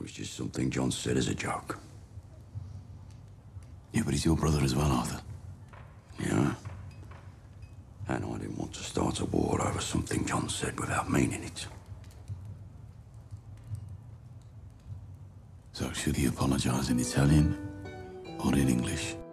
was just something John said as a joke. Yeah, but he's your brother as well, Arthur. Yeah? And I didn't want to start a war over something John said without meaning it. So should he apologize in Italian or in English?